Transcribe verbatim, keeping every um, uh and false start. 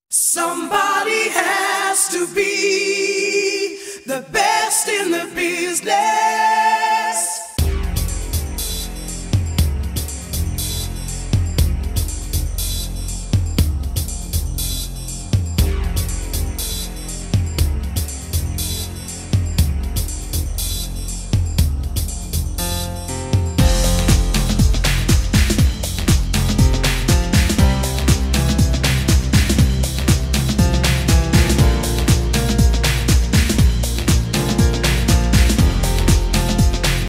Somebody has to be the best in the business.